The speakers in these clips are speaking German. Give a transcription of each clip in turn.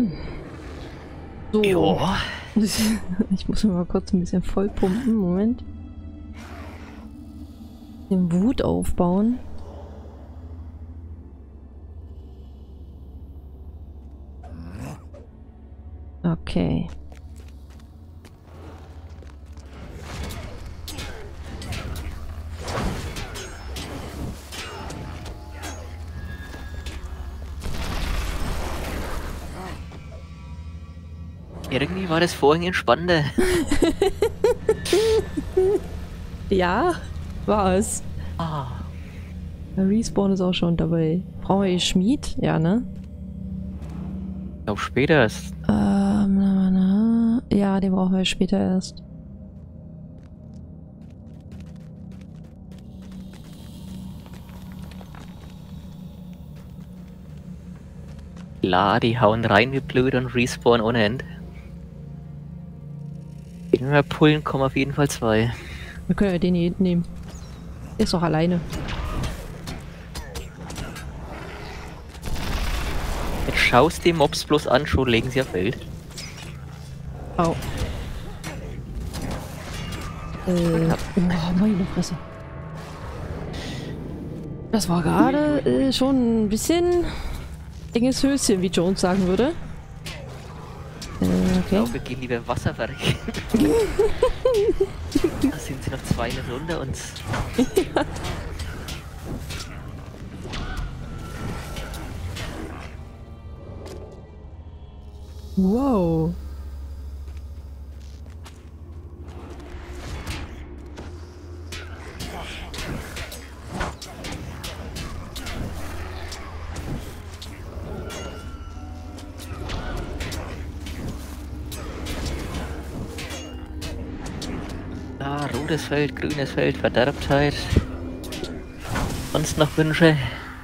So. Ja. Ich muss mir mal kurz ein bisschen vollpumpen. Moment. Den Wut aufbauen. Okay. Irgendwie war das vorhin entspannender. Ja, war es. Ah. Der Respawn ist auch schon dabei. Brauchen wir Schmied? Ja, ne? Ich glaube später ist. Ja, den brauchen wir später erst. Klar, die hauen rein wie blöd und respawn ohne Ende. Wenn wir pullen, kommen auf jeden Fall 2. Wir können ja den hier hinten nehmen. Der ist doch alleine. Jetzt schaust die Mobs bloß an, schon legen sie auf Welt. Au. Oh, meine Fresse. Das war gerade schon ein bisschen enges Höschen, wie Jones sagen würde. Ich Okay. glaube, wir gehen lieber Wasser verrecken. Da sind sie noch 2 Meter unter uns. Wow. Da, rotes Feld, grünes Feld, Verderbtheit. Sonst noch Wünsche?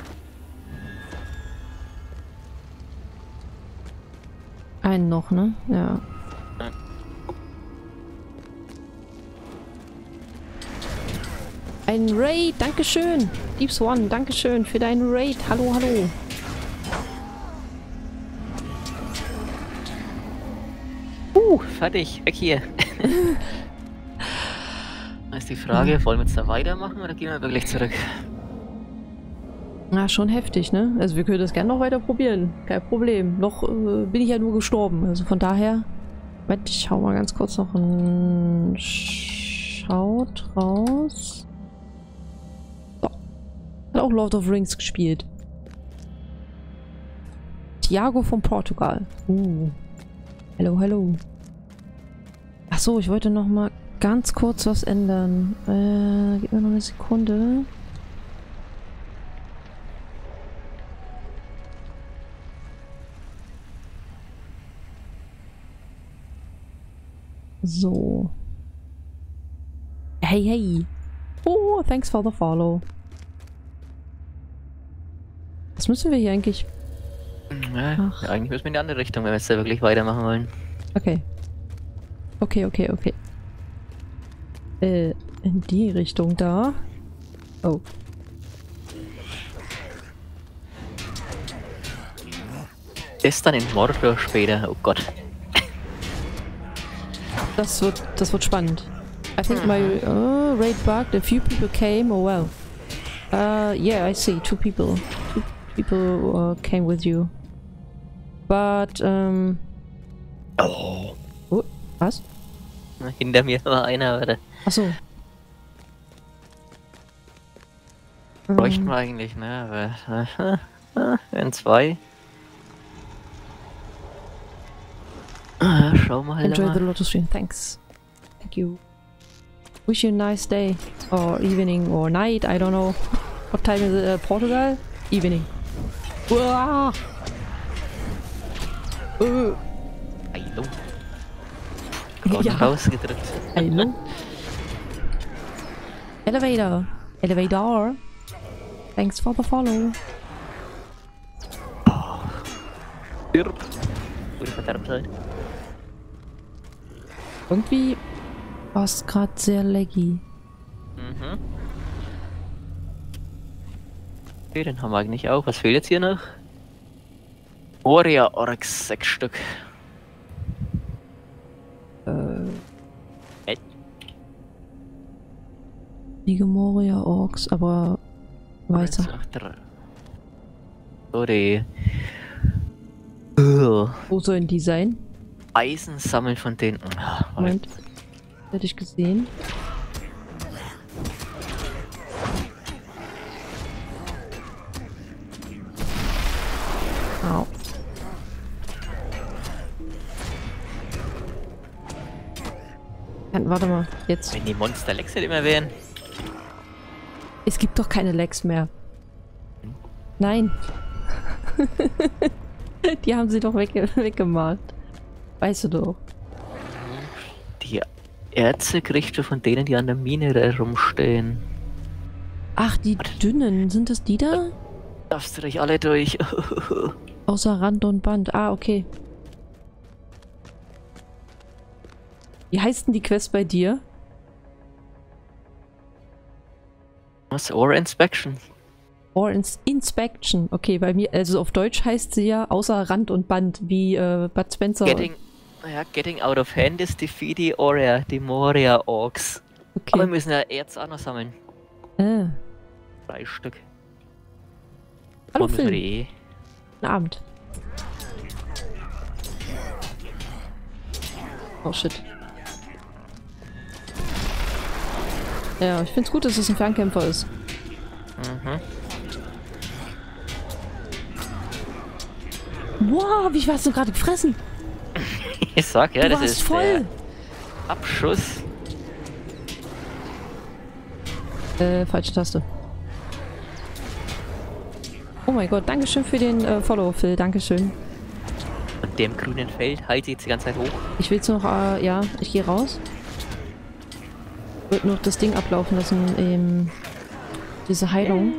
Einen noch, ne? Ja. Ja. Ein Raid, dankeschön. Deep Swan, dankeschön für deinen Raid. Hallo, hallo. Fertig, weg hier. Da ist die Frage, wollen wir jetzt da weitermachen oder gehen wir wirklich zurück? Na, schon heftig, ne? Also wir können das gerne noch weiter probieren. Kein Problem. Noch bin ich ja nur gestorben. Also von daher... Moment, ich hau mal ganz kurz noch ein... Schaut raus. So. Hat auch Lord of Rings gespielt. Thiago von Portugal. Hallo, hallo. Achso, ich wollte noch mal ganz kurz was ändern. Gib mir noch eine Sekunde. So. Hey, hey. Oh, thanks for the follow. Was müssen wir hier eigentlich? Ja, Ach. eigentlich müssen wir in die andere Richtung, wenn wir jetzt da wirklich weitermachen wollen. Okay. Okay. In die Richtung da. Oh. Das dann in Mordor später, oh Gott. Das wird spannend. I think my raid bugged. A few people came. Oh well. Yeah, I see. Two people came with you. But Oh. Was? Hinter mir war einer, oder? Achso. Bräuchten wir eigentlich, ne? Aber in 2. Schau mal. Enjoy the Lotus stream. Thanks. Thank you. Wish you a nice day. Or evening or night. I don't know. What time is it? Portugal? Evening. Uah! Hallo. Gott, Ja. rausgedrückt. Hallo? Elevator. Elevator. Thanks for the follow. Stirb. Gute Verderbtheit. Irgendwie war es gerade sehr laggy. Mhm. Okay, den haben wir eigentlich auch. Was fehlt jetzt hier noch? Moria Orks, 6 Stück. Die Moria Orks, aber weiter. Sorry. Wo sollen die sein? Eisen sammeln von denen. Moment. Hätte ich gesehen. Au. Warte mal, jetzt. Wenn die Monster Lex halt immer wären. Es gibt doch keine Lags mehr. Nein. Die haben sie doch weggemacht. Weißt du doch. Die Erze kriegst du von denen, die an der Mine rumstehen. Ach, die dünnen. Sind das die da? Darfst du dich alle durch. Außer Rand und Band. Ah, okay. Wie heißt denn die Quest bei dir? Was? Ore Inspection? Ore Inspection. Okay, bei mir, also auf Deutsch heißt sie ja außer Rand und Band, wie Bud Spencer. Getting out of hand is defeat the Oria, die Moria Orks. Okay. Aber wir müssen ja Erz auch noch sammeln. 3 Stück. Hallo Phil. Guten Abend. Oh shit. Ja, ich find's gut, dass es ein Fernkämpfer ist. Mhm. Wow, wie hast du gerade gefressen? Ich sag ja, Du das warst ist voll. Der Abschuss. Falsche Taste. Oh mein Gott, dankeschön für den Follow, Phil, dankeschön. Und dem grünen Feld halte ich jetzt die ganze Zeit hoch. Ich will jetzt noch, ja, ich gehe raus. Wird noch das Ding ablaufen lassen, diese Heilung.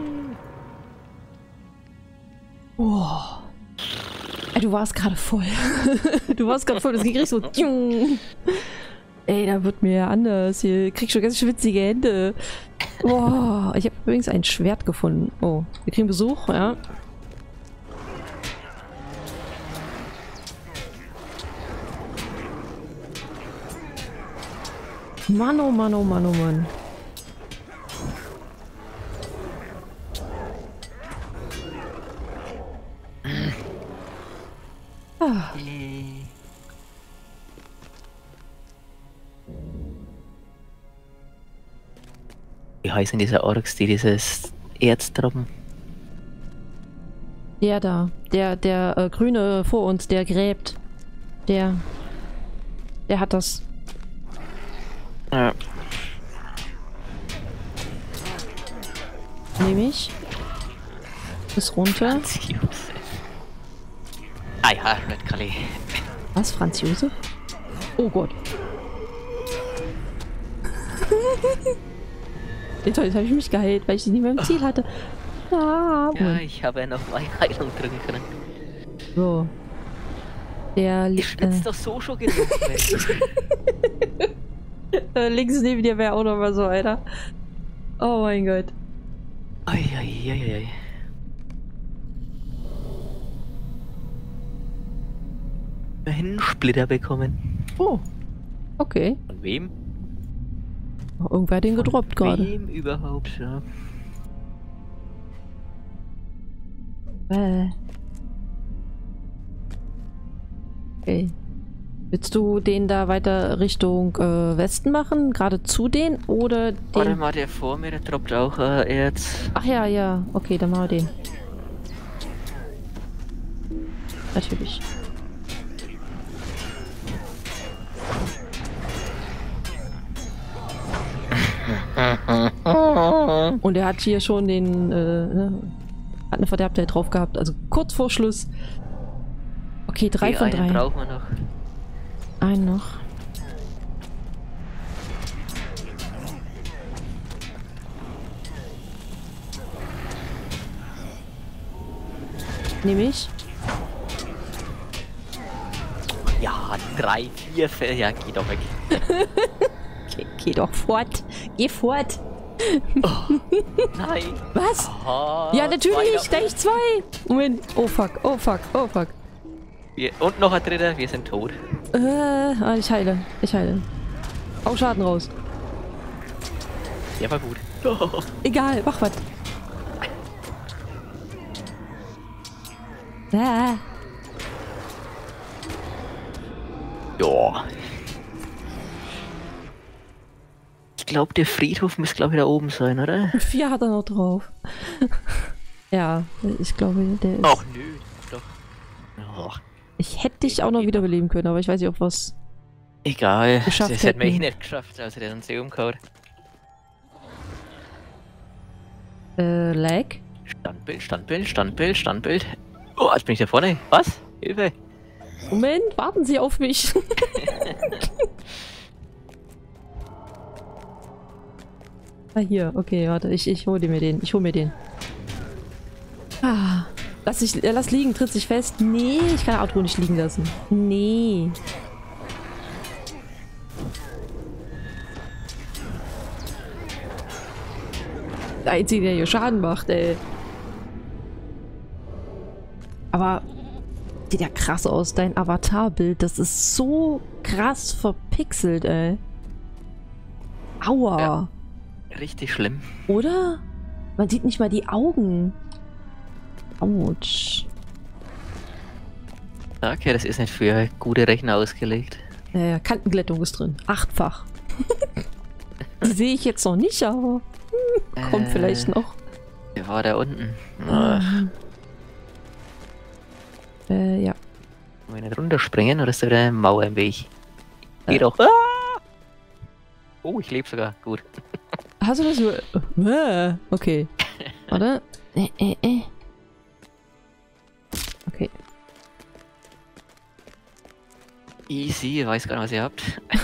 Oh. Ey, du warst gerade voll. Du warst gerade voll, das ging richtig so. Ey, da wird mir anders. Hier krieg ich schon ganz schwitzige Hände. Boah, ich habe übrigens ein Schwert gefunden. Oh, wir kriegen Besuch, ja. Mann, oh Mann, oh Mann, oh Mann. Ah. Wie heißen diese Orks, die dieses Erz droppen? Der da, der Grüne vor uns, der gräbt. Der hat das. Ja. Nehme ich. Ist runter. Franz Josef. Ah ja, Red Kali. Was? Franz Josef? Oh Gott. Jetzt habe ich mich geheilt, weil ich sie nicht mehr im Ziel hatte. Ah, Ja, ich habe ja noch meine Heilung drücken können. so. Der Ich schwitze doch so schon genug, Mensch. links neben dir wäre auch noch mal so einer. Oh mein Gott. Eieieiei. Einen Splitter bekommen. Oh. Okay. Von wem? Oh, irgendwer hat den gedroppt gerade. Wem überhaupt, ja. Okay. Willst du den da weiter Richtung Westen machen? Gerade zu den oder den? Warte mal, der vor mir, der droppt auch Erz. Ach ja, ja. Okay, dann machen wir den. Natürlich. Und er hat hier schon den, hat eine Verderbtheit drauf gehabt. Also kurz vor Schluss. Okay, 3 von 3. Einen brauchen wir noch. Einen noch. Nehme ich. Ja, 3, 4 Fälle. Ja, geh doch weg. Geh doch fort. Geh fort. Oh, nein. Was? Oh, Ja, natürlich. zwei Gleich 2. Moment. Oh fuck. Oh fuck. Oh fuck. Und noch ein dritter, wir sind tot. Ich heile. Ich heile. Hau Schaden raus. Der war gut. Egal, mach was. Ja. Ich glaube, der Friedhof muss, glaube ich, da oben sein, oder? 4 hat er noch drauf. Ja, ich glaube, der ist... Ach nö, doch. Oh, Ich hätte dich auch noch wiederbeleben können, aber ich weiß nicht, ob was... egal, Geschafft das hätten wir hätten. nicht geschafft, als er den uns umgehauen. Lag? Standbild, Standbild, Standbild, Standbild. Oh, jetzt bin ich da vorne. Was? Hilfe. Moment, warten Sie auf mich. Ah, hier, okay, warte, ich hole mir den. Ich hole mir den. Ah, lass liegen, tritt sich fest. Nee, ich kann Auto nicht liegen lassen. Nee. Der Einzige, der hier Schaden macht, ey. Aber sieht ja krass aus, dein Avatarbild. Das ist so krass verpixelt, ey. Aua. Ja. Richtig schlimm. Oder? Man sieht nicht mal die Augen. Autsch. Okay, das ist nicht für gute Rechner ausgelegt. Kantenglättung ist drin. 8-fach. Die sehe ich jetzt noch nicht, aber kommt vielleicht noch. Der war da unten. Ja. Wollen wir nicht runterspringen oder ist da wieder eine Mauer im Weg? Geh doch. Ah! Oh, ich lebe sogar. Gut. Hast du das so... Okay. Warte. Okay. Easy, ich weiß gar nicht, was ihr habt.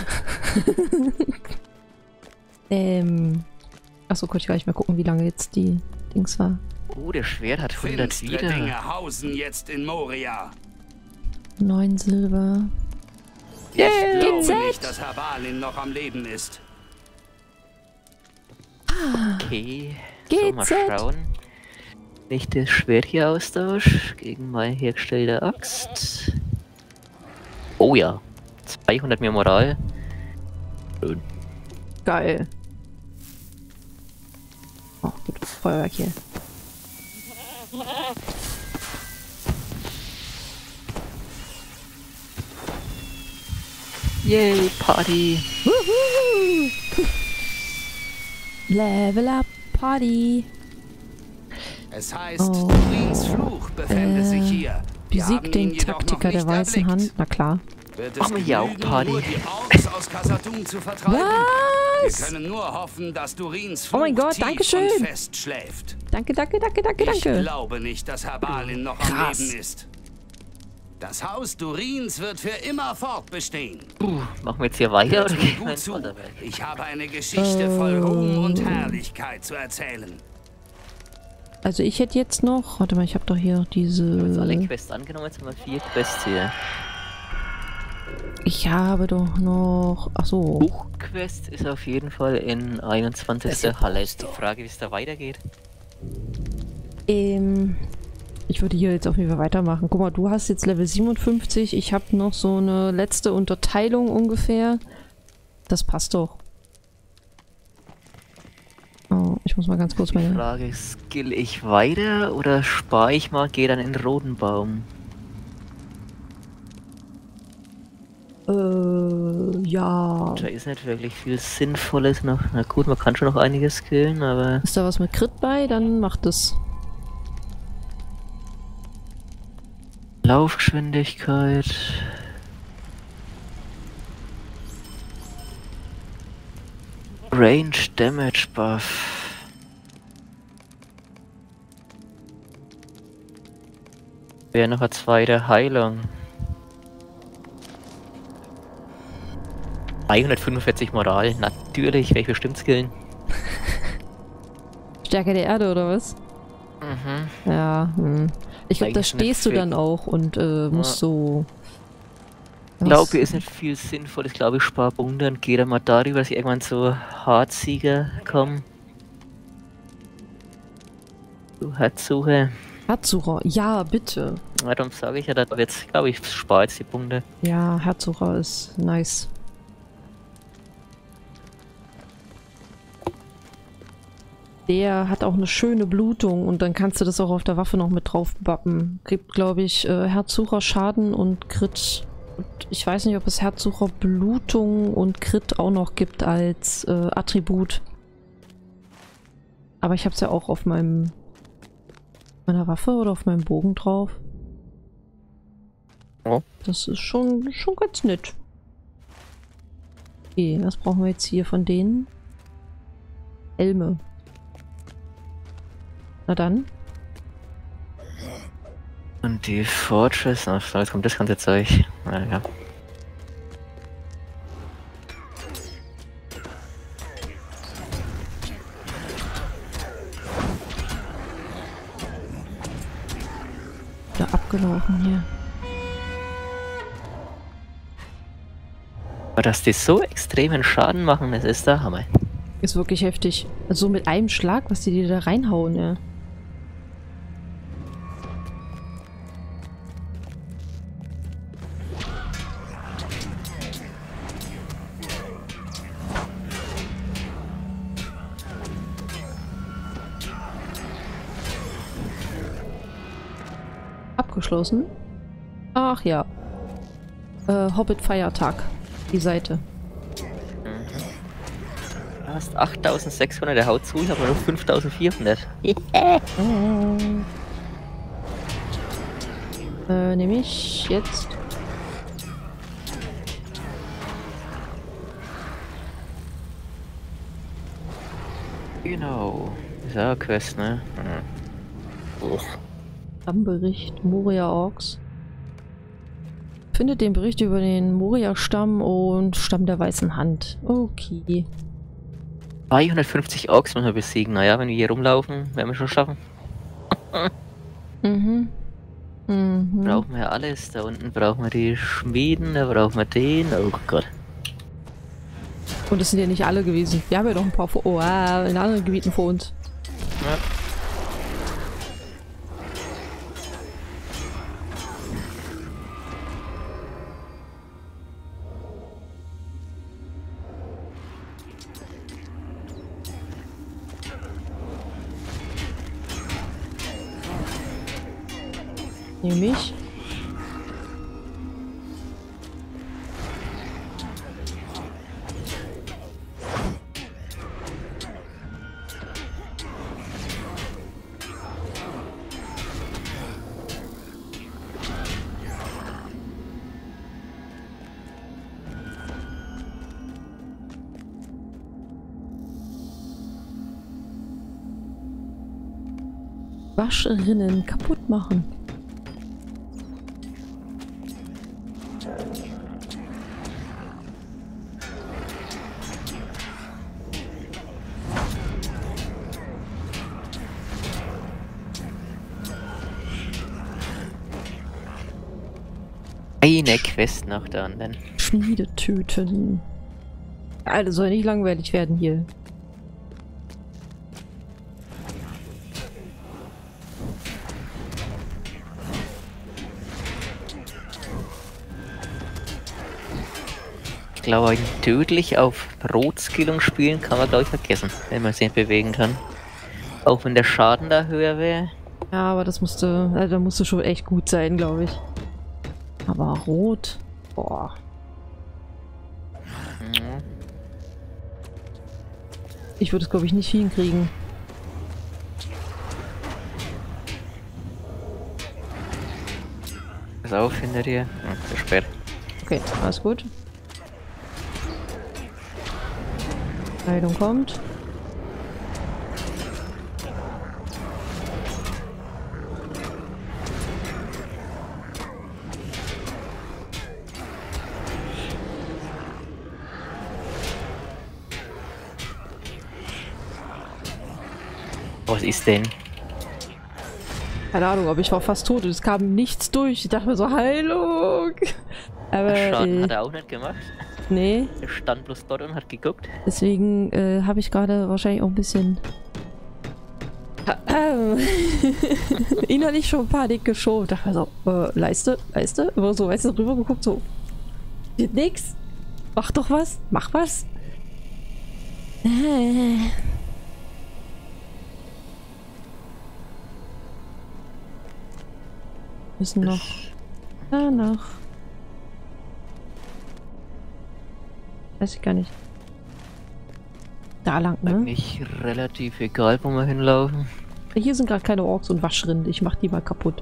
Achso, konnte ich gar nicht mehr gucken, wie lange jetzt die Dings war. Oh, der Schwert hat 100 Finstere wieder. Dinge hausen jetzt in Moria. 9 Silber. Ich GZ. glaube nicht, dass Herr Balin noch am Leben ist. Okay. So, mal GZ. schauen. Nicht das Schwert hier austausche gegen meine hergestellte Axt. Oh ja. 200 mehr Moral. Schön. Geil. Oh, gut. Feuerwerk hier. Yay, Party. Wuhu. Level up Party. Es heißt, Oh. Turins Fluch befände sich hier. Wir haben Besiegt ihn den jedoch noch Taktiker der nicht weißen erblickt. Hand. Na klar. Wird es Machen wir ja auch genügen, Party. nur die Orks aus Khazad-dûm zu vertreiben? Was? Wir können nur hoffen, dass Turins Oh Fluch mein Gott, tief Dankeschön. und fest schläft. Danke, danke, danke, danke, Ich danke. glaube nicht, dass Herr Balin noch Krass. am Leben ist. Das Haus Durins wird für immer fortbestehen. Machen wir jetzt hier weiter oder Hört mir gehen wir gut ins zu. Vorderwerk? Ich habe eine Geschichte voll Ruhm und Herrlichkeit zu erzählen. Also ich hätte jetzt noch... Warte mal, ich habe doch hier diese... Alle Quests angenommen, jetzt haben wir 4 Quests hier. Ich habe doch noch... Ach so. Buchquest ist auf jeden Fall in 21. Halle. Ist die Frage, wie es da weitergeht. Ich würde hier jetzt auf jeden Fall weitermachen. Guck mal, du hast jetzt Level 57. Ich habe noch so eine letzte Unterteilung ungefähr. Das passt doch. Oh, ich muss mal ganz kurz Die meine... Frage, skill ich weiter oder spare ich mal, gehe dann in den Rodenbaum? Ja. Da ist nicht wirklich viel Sinnvolles noch. Na gut, man kann schon noch einiges skillen, aber... Ist da was mit Crit bei? Dann macht es. Laufgeschwindigkeit... Range Damage Buff. Wäre noch eine zweite Heilung. 345 Moral. Natürlich, werde ich bestimmt skillen. Stärke der Erde oder was? Mhm. Ja, Ich glaube, da Eigentlich stehst du nicht dann auch und musst so... Ich glaube, ist nicht viel sinnvoll. Ich glaube, ich spare Punkte und gehe dann mal darüber, dass ich irgendwann zu Hartsieger komme. Zu Herzsuche. Herzsucher, ja, bitte. Ja, darum sage ich ja, da wird's, glaube ich, spart jetzt die Punkte. Ja, Herzsucher ist nice. Der hat auch eine schöne Blutung und dann kannst du das auch auf der Waffe noch mit drauf bappen. Gibt, glaube ich, Herzsucher Schaden und Crit. Und ich weiß nicht, ob es Herzsucher Blutung und Crit auch noch gibt als Attribut. Aber ich habe es ja auch auf meiner Waffe oder auf meinem Bogen drauf. Oh. Das ist schon ganz nett. Okay, was brauchen wir jetzt hier von denen? Helme. Na dann. Und die Fortress, ach, jetzt kommt das ganze Zeug. Naja. Da abgelaufen hier. Aber dass die so extremen Schaden machen, das ist der Hammer. Ist wirklich heftig. Also so mit einem Schlag, was die dir da reinhauen, ja. Abgeschlossen. Ach ja. Hobbit Feiertag. Die Seite. Du hast 8600, der haut zu, ich habe nur 5400. Nehme ich jetzt. Genau. Ist auch eine Quest, ne? Mhm. Bericht Moria Orks. Findet den Bericht über den Moria-Stamm und Stamm der Weißen Hand. Okay. 250 Orks müssen wir besiegen. Naja, wenn wir hier rumlaufen, werden wir schon schaffen. Mhm. Mhm. Brauchen wir alles. Da unten brauchen wir die Schmieden, da brauchen wir den. Oh Gott. Und es sind ja nicht alle gewesen. Wir haben ja noch ein paar in anderen Gebieten vor uns. Ja. Nehme ich. Waschrinnen kaputt machen. Eine Quest nach der anderen. Schmiede töten. Alter, soll nicht langweilig werden hier. Ich glaube, tödlich auf Rotskillung spielen kann man, glaube ich, vergessen, wenn man sich nicht bewegen kann. Auch wenn der Schaden da höher wäre. Ja, aber das musste, also da musste schon echt gut sein, glaube ich. Aber rot? Boah. Mhm. Ich würde es, glaube ich, nicht hinkriegen. Pass auf, hinter dir. Zu spät. Okay, alles gut. Heilung kommt. Was ist denn? Keine Ahnung, aber ich war fast tot und es kam nichts durch. Ich dachte mir so, Heilung! Aber, Schaden hat er auch nicht gemacht. Nee. Er stand bloß dort und hat geguckt. Deswegen habe ich gerade wahrscheinlich auch ein bisschen Innerlich schon Panik geschoben. Dachte mir so, Leiste? Immer so, weißt du, rüber geguckt, so. Wird nix. Mach doch was. Mach was. Müssen noch danach. Weiß ich gar nicht. Da lang, ne? Eigentlich relativ egal, wo wir hinlaufen. Hier sind gerade keine Orks und Waschrinde. Ich mach die mal kaputt.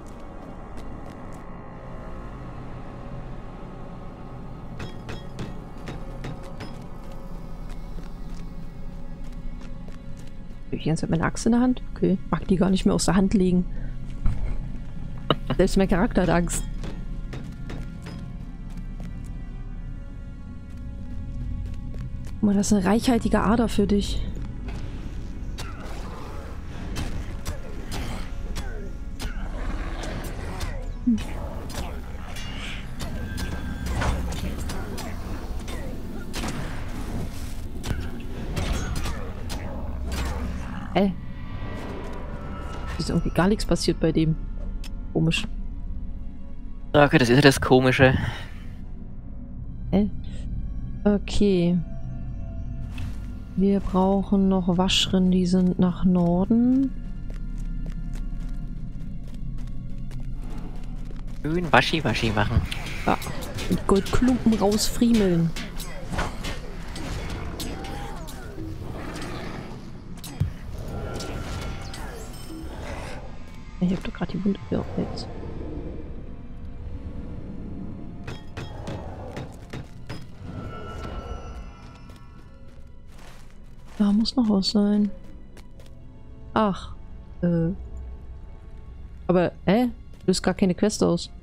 Habe ich jetzt meine Axt in der Hand? Okay. Mag die gar nicht mehr aus der Hand legen. Selbst mein Charakter hat Angst. Guck mal, das ist eine reichhaltige Ader für dich. Ist irgendwie gar nichts passiert bei dem. Komisch. Okay, das ist ja das Komische. Okay. Wir brauchen noch Waschrinnen, die sind nach Norden. Schön Waschi-Waschi machen. Ja. Und Goldklumpen rausfriemeln. Ich hab doch gerade die Wunde jetzt. Da muss noch was sein. Ach. Aber, löst gar keine Quest aus.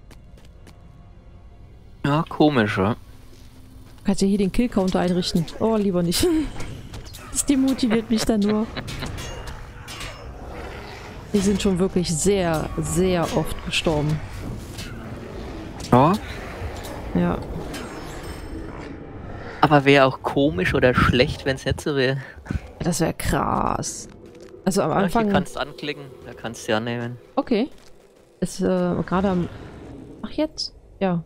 Ja, komisch, ja. Kannst ja hier den Kill-Counter einrichten. Oh, lieber nicht. Das demotiviert mich dann nur. Die sind schon wirklich sehr, sehr oft gestorben. Ja. Ja. Aber wäre auch komisch oder schlecht, wenn es nicht so wäre. Das wäre krass. Also am Anfang... Hier kannst du anklicken, da kannst du ja nehmen. Okay. Ist gerade am... Ach, jetzt? Ja.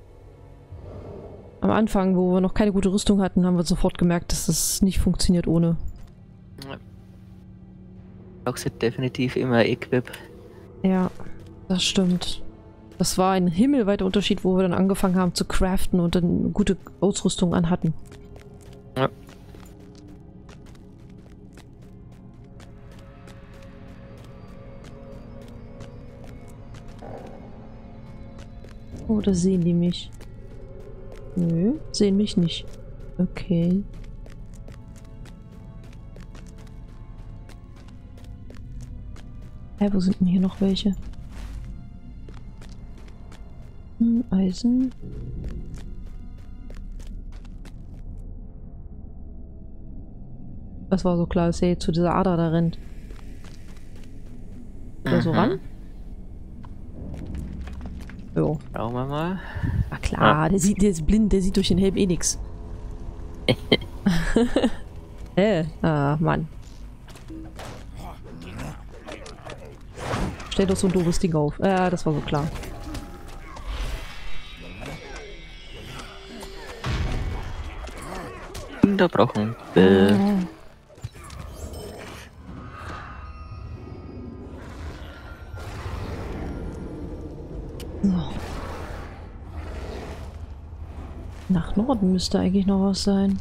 Am Anfang, wo wir noch keine gute Rüstung hatten, haben wir sofort gemerkt, dass das nicht funktioniert ohne. Ja. Auch sind definitiv immer Equip. Ja, das stimmt. Das war ein himmelweiter Unterschied, wo wir dann angefangen haben zu craften und dann gute Ausrüstung anhatten. Ja. Oh, da sehen die mich. Nö, sehen mich nicht. Okay. Wo sind denn hier noch welche? Eisen. Das war so klar, dass er jetzt zu dieser Ader da rennt. Oder so ran? Jo. Schauen wir mal. Na klar, der ist blind, der sieht durch den Helm eh nix. Mann. Stell doch so ein doofes Ding auf. Ja, das war so klar. Unterbrochen. So. Nach Norden müsste eigentlich noch was sein.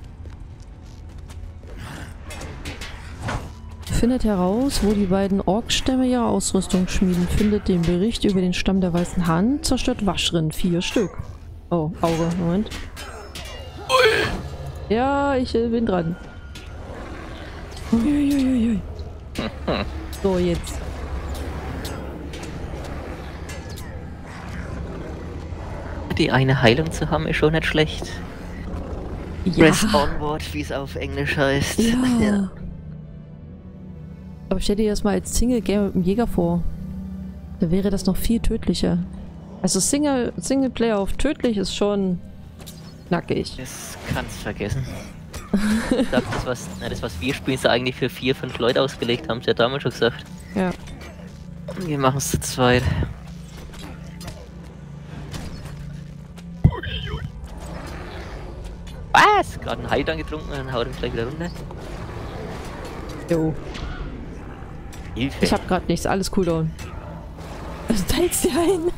Findet heraus, wo die beiden Orkstämme ihre Ausrüstung schmieden. Findet den Bericht über den Stamm der Weißen Hand. Zerstört Waschrinnen. 4 Stück. Oh, Auge. Moment. Ja, ich bin dran. Uiuiuiui. So, jetzt. Die eine Heilung zu haben, ist schon nicht schlecht. Ja. Press onward, wie es auf Englisch heißt. Ja. Ja. Aber stell dir das mal als Single-Game mit dem Jäger vor. Da wäre das noch viel tödlicher. Also Singleplayer auf tödlich ist schon knackig. Das kannst du vergessen. Ich sag, das was wir spielen, ist ja eigentlich für 4, 5 Leute ausgelegt, haben sie ja damals schon gesagt. Ja. Wir machen es zu zweit. Was? Gerade einen Heiltrank getrunken und dann haut er mich gleich wieder runter. Jo. Hilfe. Ich hab grad nichts, alles Cooldown. Also teilst dir ein.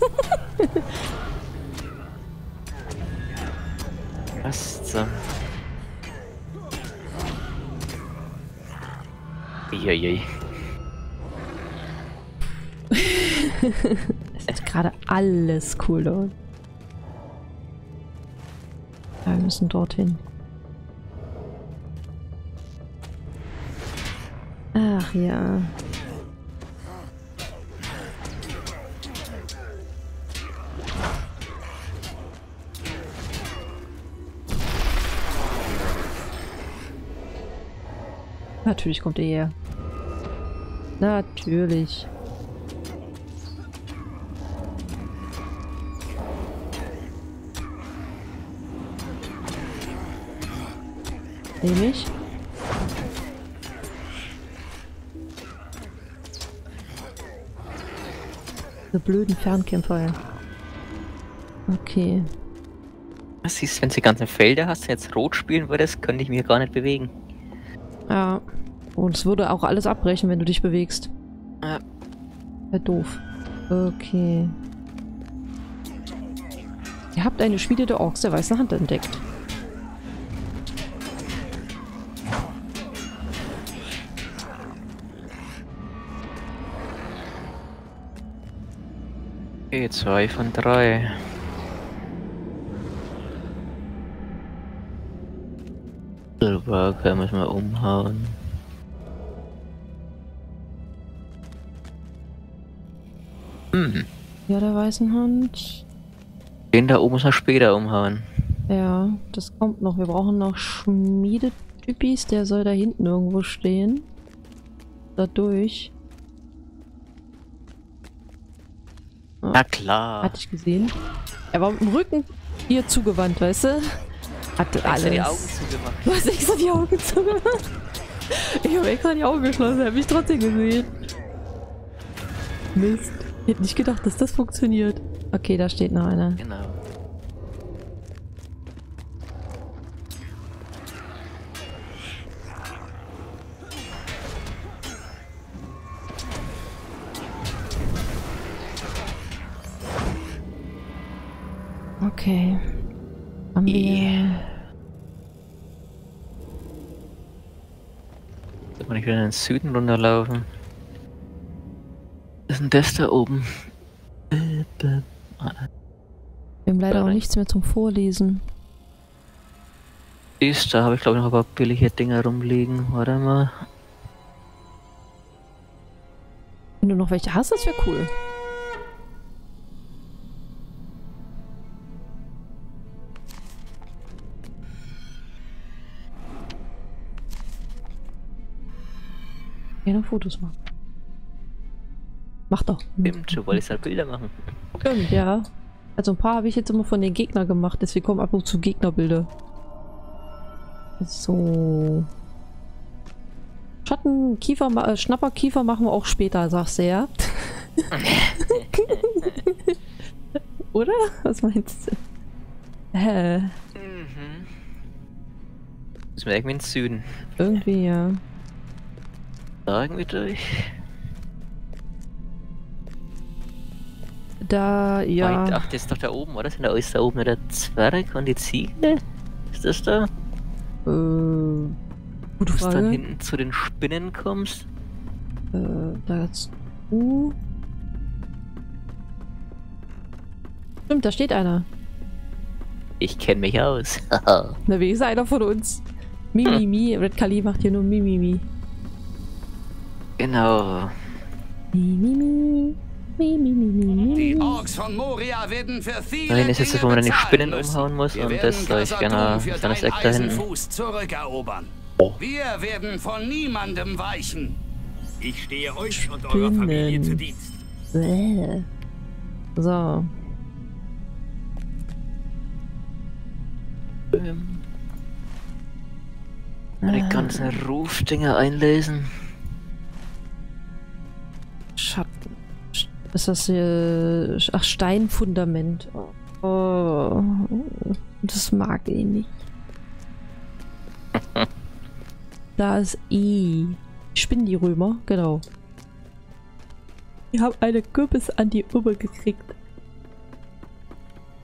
Was zum... Uiuiui. Es ist gerade alles Cooldown. Ja, wir müssen dorthin. Ach ja. Natürlich kommt er her. Natürlich. Nehme ich. Diese blöden Fernkämpfer. Ja. Okay. Was siehst, wenn du die ganzen Felder hast und jetzt rot spielen würdest, könnte ich mich gar nicht bewegen. Ja. Und es würde auch alles abbrechen, wenn du dich bewegst. Ja. Wäre doof. Okay. Ihr habt eine Schmiede der Orks der weißen Hand entdeckt. Okay, 2 von 3. Silberker müssen wir umhauen. Ja, der weißen Hand. Den da oben muss man später umhauen. Ja, das kommt noch. Wir brauchen noch Schmiedetypis. Der soll da hinten irgendwo stehen. Da durch. Oh, Na klar. hatte ich gesehen. Er war mit dem Rücken hier zugewandt, weißt du? Hatte alles. Die Augen zugemacht. Du hast extra die Augen zugemacht. Ich habe extra die Augen geschlossen. Er hat mich trotzdem gesehen. Mist. Ich hätte nicht gedacht, dass das funktioniert. Okay, da steht noch einer. Genau. Okay. Haben wir... Soll man nicht wieder in den Süden runterlaufen? Was ist denn das da oben? Wir haben leider auch nichts mehr zum Vorlesen. Ist, da habe ich glaube ich noch ein paar billige Dinger rumliegen. Warte mal. Wenn du noch welche hast, das wäre cool. Gerne Fotos machen. Mach doch. Stimmt, du wolltest halt Bilder machen. Stimmt, ja. Also ein paar habe ich jetzt immer von den Gegnern gemacht, deswegen kommen ab und zu Gegnerbilder. So. Schatten, Kiefer, Schnapperkiefer machen wir auch später, sagst du, ja? Oder? Was meinst du? Mhm. Müssen wir irgendwie ins Süden. Irgendwie, ja. Da irgendwie durch. Da, ja. Ach, das ist doch da oben, oder? Da ist da oben nur der Zwerg und die Ziege? Ist das da? Gute Wo du dann Frage. hinten zu den Spinnen kommst? Da jetzt. Stimmt, da steht einer. Ich kenne mich aus. Na, wie ist einer von uns? Mimimi. Red Kali macht hier nur Mimimi. Genau. Mimimi. Die Orks von Moria werden für viele Nein, es ist das, wo man dann die Dinge Spinnen bezahlen umhauen muss müssen. und Wir das werden soll ich gerne Khazad-dûm für auf das dein Eck da hinten. Eisenfuß zurückerobern. Wir werden von niemandem weichen. Ich stehe euch und eurer Familie zu Dienst. Bäh. So. Die ganzen Rufdinger einlesen. Schatten. Ist das hier... Ach, Steinfundament. Oh, das mag ich nicht. Da ist I. Spinnen die Römer, genau. Wir haben eine Kürbis an die Uhr gekriegt.